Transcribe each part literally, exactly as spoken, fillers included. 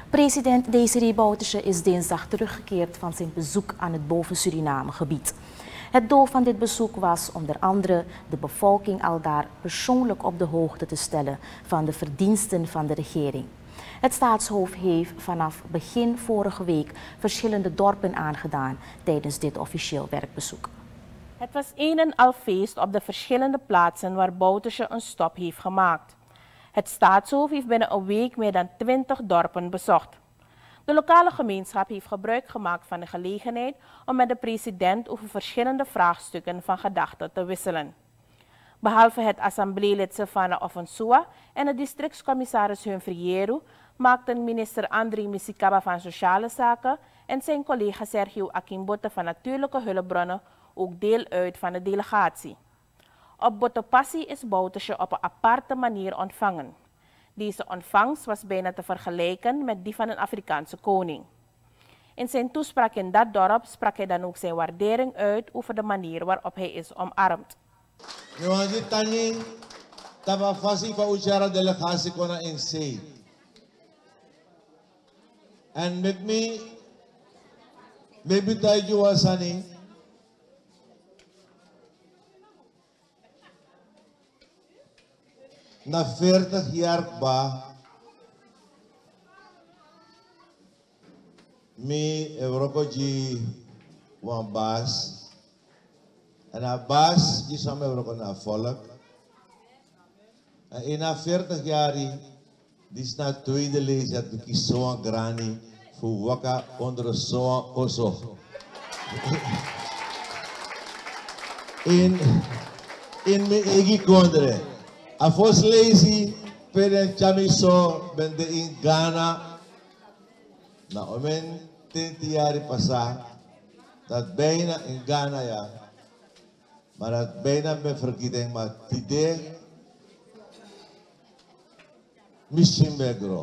President Desiree Bouterse is dinsdag teruggekeerd van zijn bezoek aan het Boven-Suriname-gebied. Het doel van dit bezoek was onder andere de bevolking aldaar persoonlijk op de hoogte te stellen van de verdiensten van de regering. Het staatshoofd heeft vanaf begin vorige week verschillende dorpen aangedaan tijdens dit officieel werkbezoek. Het was een en al feest op de verschillende plaatsen waar Bouterse een stop heeft gemaakt. Het staatshoofd heeft binnen een week meer dan twintig dorpen bezocht. De lokale gemeenschap heeft gebruik gemaakt van de gelegenheid om met de president over verschillende vraagstukken van gedachten te wisselen. Behalve het assembleelid Sylvana Ofonsua en de districtscommissaris Humphrey Yeru maakten minister André Misikaba van Sociale Zaken en zijn collega Sergio Akimbote van Natuurlijke Hulpbronnen ook deel uit van de delegatie. Op Botopassi is Bouterse op een aparte manier ontvangen. Deze ontvangst was bijna te vergelijken met die van een Afrikaanse koning. In zijn toespraak in dat dorp sprak hij dan ook zijn waardering uit over de manier waarop hij is omarmd. En met me, maybe tayo wasani. Na veertig jaar ba, me Europa ji wan baas, en a baas ji samen Europa na volk. En in na veertig jaar dis na tweede lees dat ik zo'n grani voor waka onder zo'n osso. In in me egi kondre. Afos lazy, peren chamiso, ben de in Ghana. Na omen twintig jaar pasa, dat bijna in Ghana ja. Maar dat bijna ben vergeten, maar tide, misschien begro.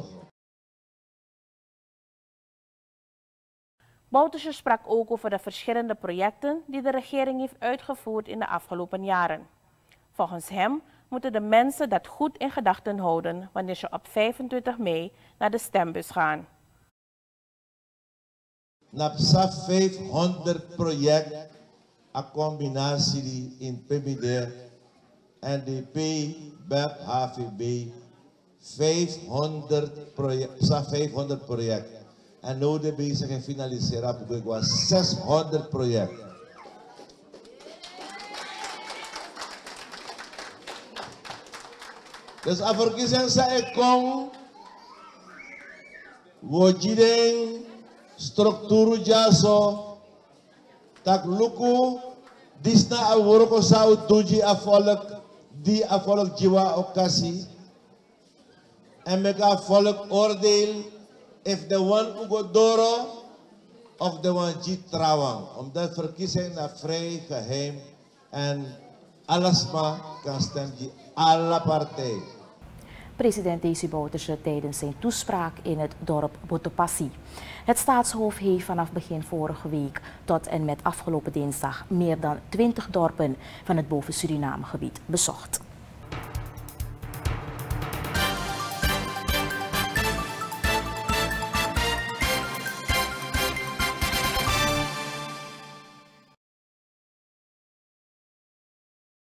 Bouterse sprak ook over de verschillende projecten die de regering heeft uitgevoerd in de afgelopen jaren. Volgens hem moeten de mensen dat goed in gedachten houden wanneer ze op vijfentwintig mei naar de stembus gaan. Napsa vijfhonderd project, een combinatie in P B D, N D P, B E P, H V B, vijfhonderd project, vijfhonderd project. En nu de bezig en finaliseren, ik was zeshonderd project. Dus a verkiezing sa e kong, wo jideng strukturu jaso, tak luku, disna a worko sa utuji a volk, di a volk jiwa okasi, en meka volk oordeel, if the one ugo doro, of the one jit trawang. Omdat verkiezing na vrij, geheim, en alles maar kan stemmen, alle partijen. President Desiree Bouterse tijdens zijn toespraak in het dorp Botopassi. Het staatshoofd heeft vanaf begin vorige week tot en met afgelopen dinsdag meer dan twintig dorpen van het Boven-Suriname-gebied bezocht.